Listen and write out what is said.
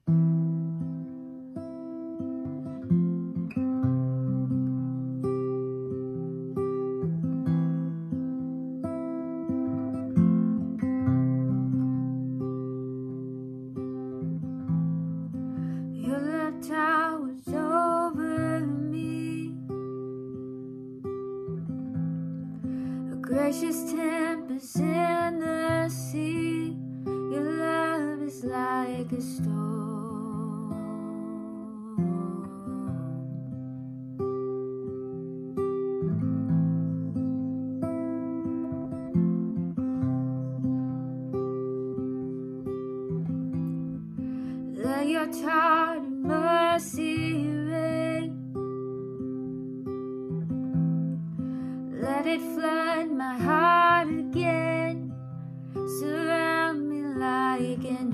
Your love towers over me, a gracious tempest in the sea. Your love is like a storm. Let your tender mercy rain, let it flood my heart again, surround me like an